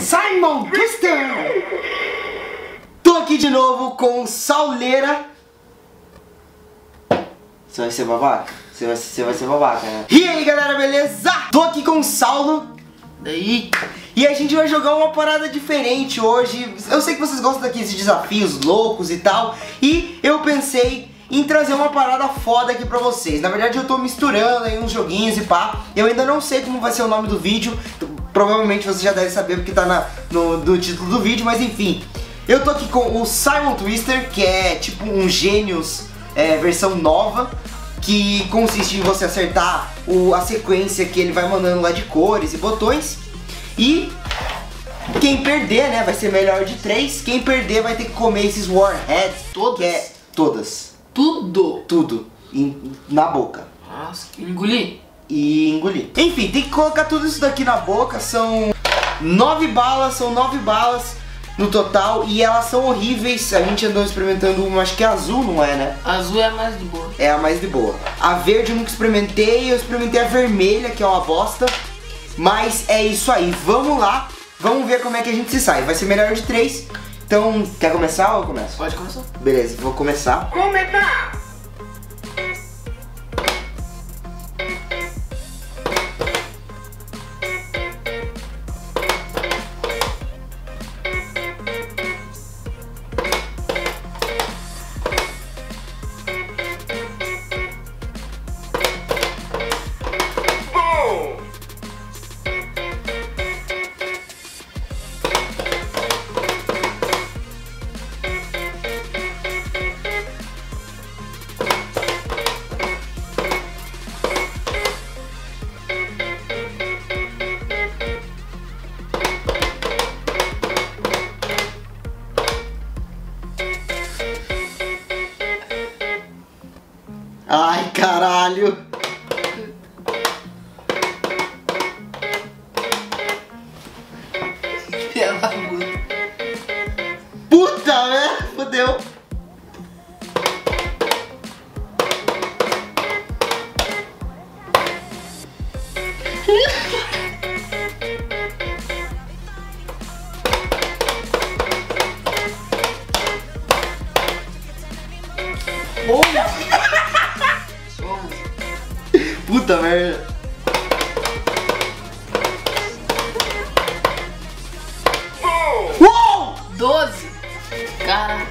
Simon Twister! Tô aqui de novo com Sauleira. Você vai ser babaca? Você vai ser babaca, né? E aí galera, beleza? Tô aqui com o Saulo. Daí? E a gente vai jogar uma parada diferente hoje. Eu sei que vocês gostam daqueles desafios loucos e tal. E eu pensei em trazer uma parada foda aqui pra vocês. Na verdade eu tô misturando aí uns joguinhos e pá. Eu ainda não sei como vai ser o nome do vídeo. Provavelmente você já deve saber porque tá no título do vídeo. Mas enfim, eu tô aqui com o Simon Twister, que é tipo um Gênios versão nova, que consiste em você acertar a sequência que ele vai mandando lá de cores e botões. E quem perder, né, vai ser melhor de 3. Quem perder vai ter que comer esses Warheads. Todas? Que é todas. Tudo? Tudo. Na boca. Nossa, engolir? E engolir. Enfim, tem que colocar tudo isso daqui na boca. São 9 balas, no total, e elas são horríveis. A gente andou experimentando uma, acho que é azul, não é, né? Azul é a mais de boa. É a mais de boa. A verde eu nunca experimentei, eu experimentei a vermelha, que é uma bosta. Mas é isso aí, vamos lá, vamos ver como é que a gente se sai. Vai ser melhor de 3. Então, quer começar ou eu começo? Pode começar. Beleza, vou começar. Começar! Ai, caralho! Puta, né? Fodeu! Puta merda! Uou! 12! Cara!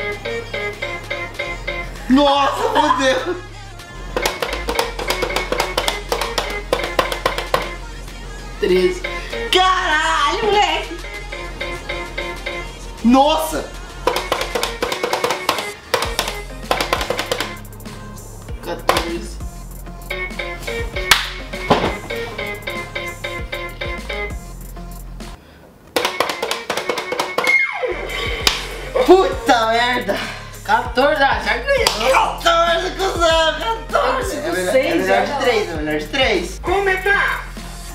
Nossa, fodeu! Treze! Caralho, moleque! Nossa! 14! Puta merda! 14! Ah, já ganhou! 14, cuzão! 14! Eu consigo É seis, melhor já. de 3, é melhor de 3. Começar!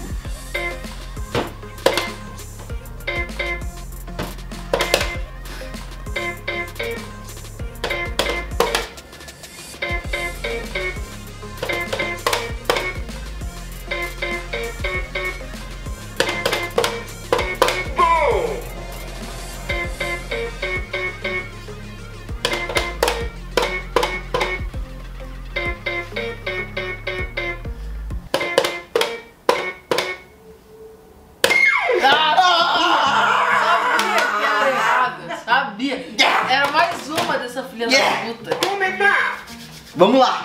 Sabia! Era mais uma dessa filha da puta. Começar! Vamos lá!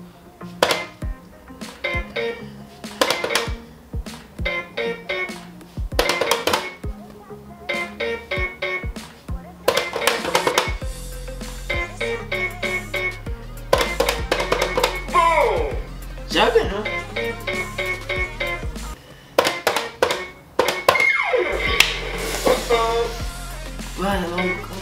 Já ganhou. Vai logo, cara.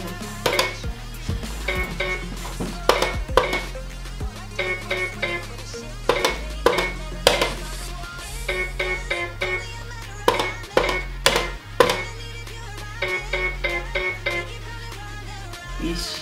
Ixi.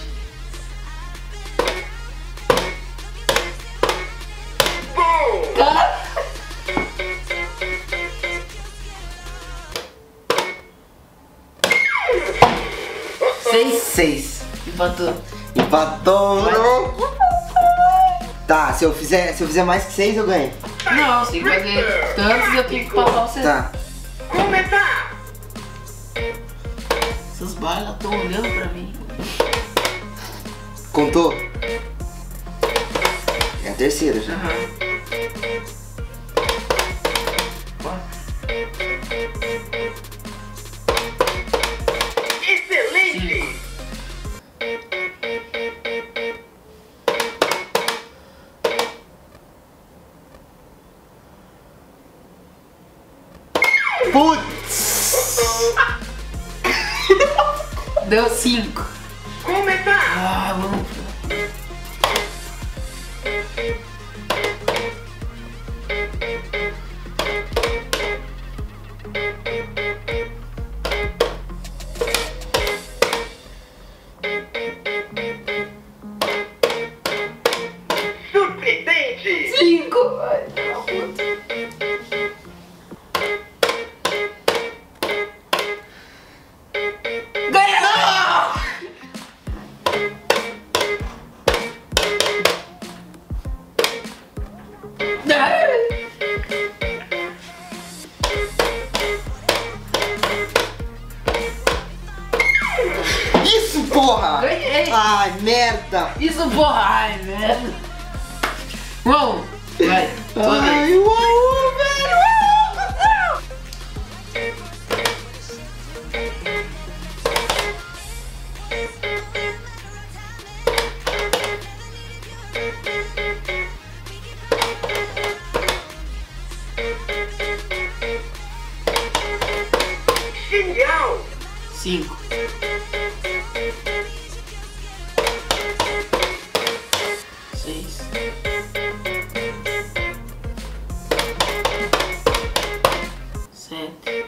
6. 6. Empatou. Empatou. Tá, se eu fizer mais que 6 eu ganho. Não, você tem que fazer tantos e eu tenho que passar você. Tá. Começar! Essas balas estão olhando pra mim. Contou? É a terceira já. Aham. Excelente! Putz! Deu 5. Começar! Ah, vamos. Surpreendente! 5. Ai, não, puta. Isso, porra! Ganhei. Ai, merda! Isso, porra. Ai, merda. Vamos. Vai. Tua vez. Ai, uau, velho! Genial! 5. 6. 7.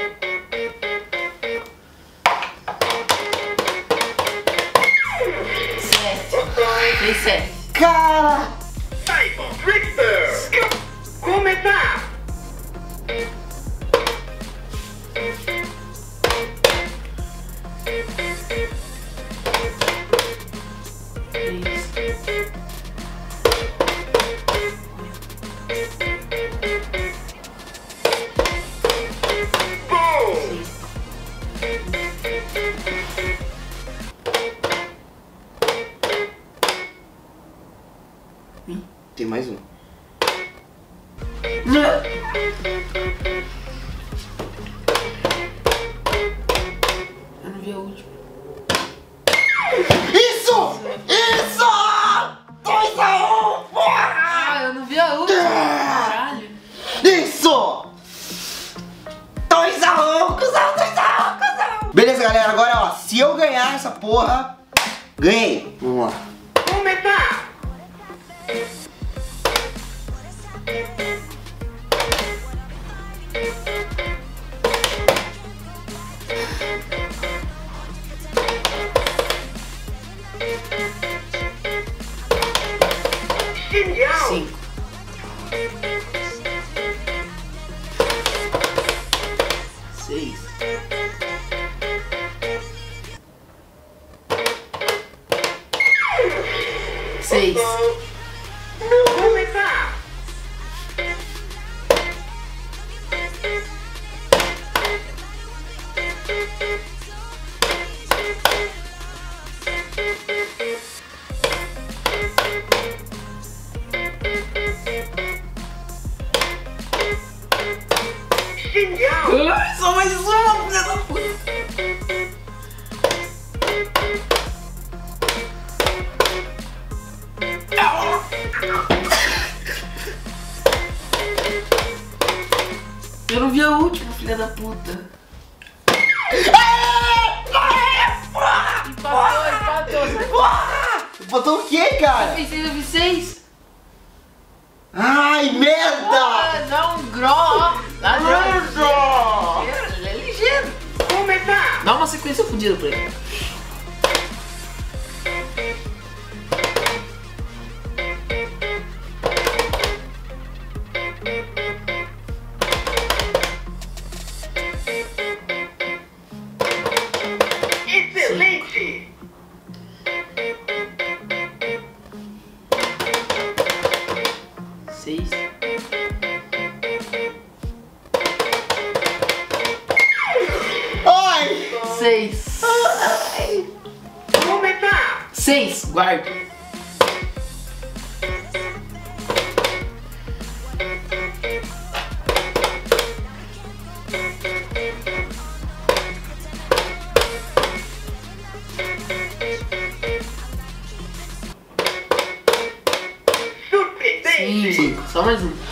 7. Cara! Simon Richter! Começar! Bom! Tem mais um. Eu não vi a última. Isso! Isso! 2-1! Porra! Ah, eu não vi a última. Caralho. Isso! 2-1! Cusão, 2-1! Cusão! Beleza, galera. Agora, ó. Se eu ganhar essa porra, ganhei. Vamos lá. Começar! Genial! 5. 6. 6. Começar! Genial! Ai, só mais uma, filha da puta. Eu não vi a última, filha da puta. Empatou. Botou o quê, cara? Eu vi 6. Ai, merda! Dá um gró. Ladrão. Merda! Ele é ligeiro. Começar! Dá uma sequência fodida pra ele. Excelente! 6. Começar! 6, guarda. Surpreendente! 5, só mais um.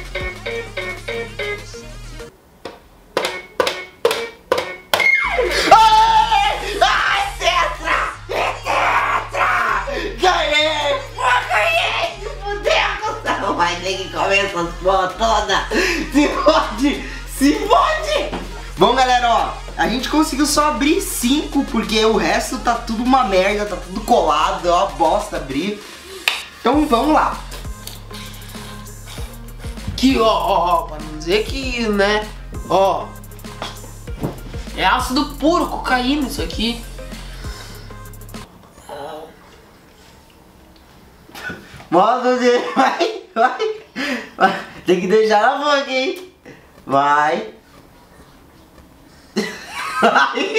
Ai, Tetra! Tetra! Ganhei! Ganhei! Fudeu! Não vai ter que comer essas porra toda! Se pode! Se pode! Bom, galera, ó, a gente conseguiu só abrir 5, porque o resto tá tudo uma merda, tá tudo colado, é uma bosta abrir. Então vamos lá. Aqui, ó, pra não dizer que, né, ó. É ácido puro, cocaína isso aqui. Mostra você, vai. Tem que deixar na boca, hein? Vai. Vai.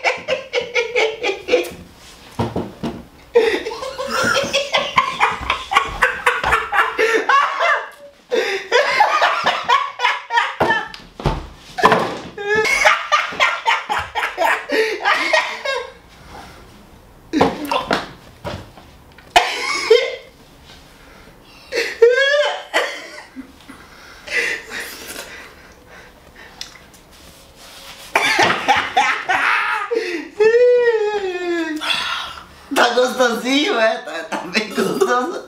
Tá gostosinho, é? Tá bem gostoso.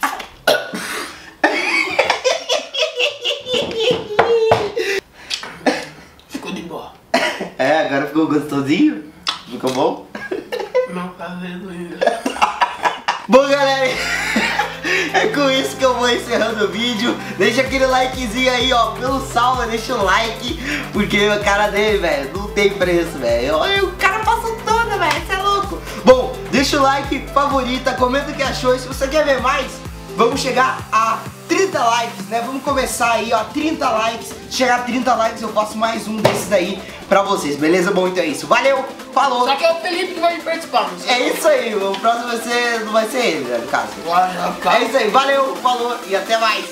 Ficou de boa. É, agora ficou gostosinho? Ficou bom? Não tá vendo ainda. Bom, galera, é com isso que eu vou encerrando o vídeo. Deixa aquele likezinho aí, ó, pelo salve, deixa o like, porque o cara dele, velho, não tem preço, velho. Olha, o cara passou toda, velho, você é louco. Bom, deixa o like, favorita, comenta o que achou. E se você quer ver mais, vamos chegar a 30 likes, né? Vamos começar aí, ó, 30 likes. Chegar a 30 likes eu faço mais um desses aí pra vocês, beleza? Bom, então é isso. Valeu, falou. Só que é o Felipe que vai participar, não sei. É isso aí, o próximo não vai ser ele, né, no caso. É isso aí, valeu, falou e até mais.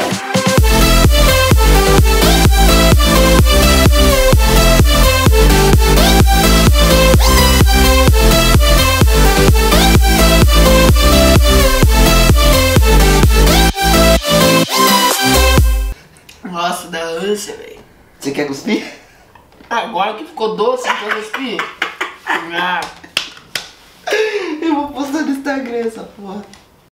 Nossa, dá ânsia, velho. Você quer cuspir? Agora que ficou doce, então cuspir. Ah. Eu vou postar no Instagram essa porra.